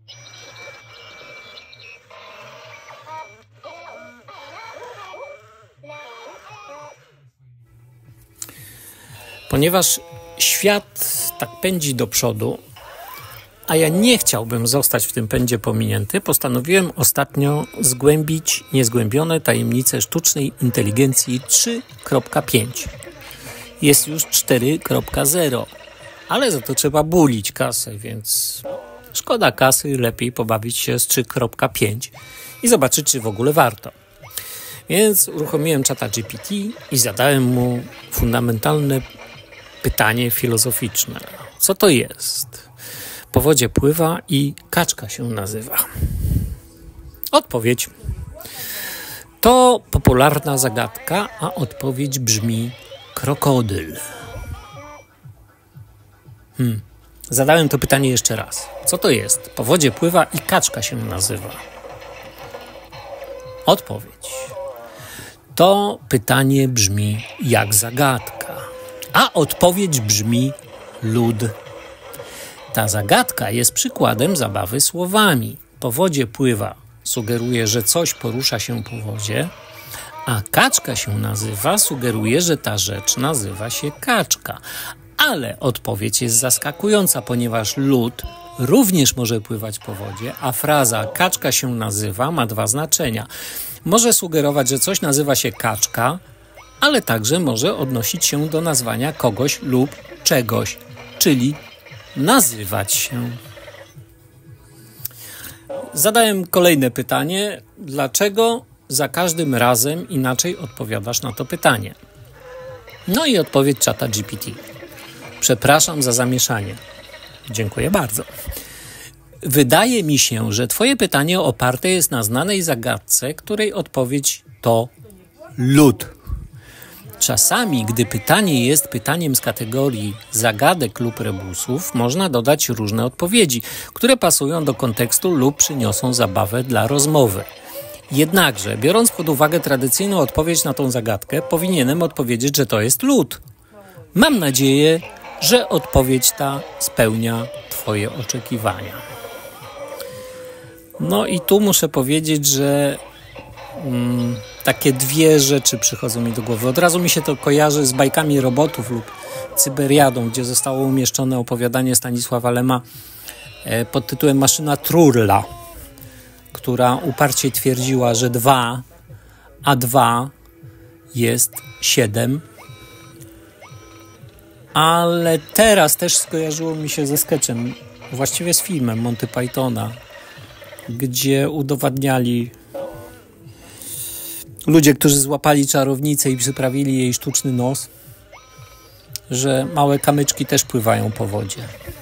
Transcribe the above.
Ponieważ świat tak pędzi do przodu, a ja nie chciałbym zostać w tym pędzie pominięty, postanowiłem ostatnio zgłębić niezgłębione tajemnice sztucznej inteligencji 3.5. Jest już 4.0, ale za to trzeba bulić kasę, więc szkoda kasy, lepiej pobawić się z 3.5 i zobaczyć, czy w ogóle warto. Więc uruchomiłem ChatGPT i zadałem mu fundamentalne pytanie filozoficzne. Co to jest? Po wodzie pływa i kaczka się nazywa. Odpowiedź. To popularna zagadka, a odpowiedź brzmi krokodyl. Zadałem to pytanie jeszcze raz. Co to jest? Po wodzie pływa i kaczka się nazywa. Odpowiedź. To pytanie brzmi jak zagadka, a odpowiedź brzmi lód. Ta zagadka jest przykładem zabawy słowami. Po wodzie pływa sugeruje, że coś porusza się po wodzie, a kaczka się nazywa sugeruje, że ta rzecz nazywa się kaczka. Ale odpowiedź jest zaskakująca, ponieważ lód również może pływać po wodzie, a fraza kaczka się nazywa ma dwa znaczenia. Może sugerować, że coś nazywa się kaczka, ale także może odnosić się do nazwania kogoś lub czegoś, czyli nazywać się. Zadałem kolejne pytanie. Dlaczego za każdym razem inaczej odpowiadasz na to pytanie? No i odpowiedź ChatGPT. Przepraszam za zamieszanie. Dziękuję bardzo. Wydaje mi się, że twoje pytanie oparte jest na znanej zagadce, której odpowiedź to lód. Czasami, gdy pytanie jest pytaniem z kategorii zagadek lub rebusów, można dodać różne odpowiedzi, które pasują do kontekstu lub przyniosą zabawę dla rozmowy. Jednakże, biorąc pod uwagę tradycyjną odpowiedź na tą zagadkę, powinienem odpowiedzieć, że to jest lód. Mam nadzieję, że odpowiedź ta spełnia twoje oczekiwania. No i tu muszę powiedzieć, że takie dwie rzeczy przychodzą mi do głowy. Od razu mi się to kojarzy z bajkami robotów lub Cyberiadą, gdzie zostało umieszczone opowiadanie Stanisława Lema pod tytułem Maszyna Trurla, która uparcie twierdziła, że 2 a 2 jest 7. Ale teraz też skojarzyło mi się ze sketchem, właściwie z filmem Monty Pythona, gdzie udowadniali ludzie, którzy złapali czarownicę i przyprawili jej sztuczny nos, że małe kamyczki też pływają po wodzie.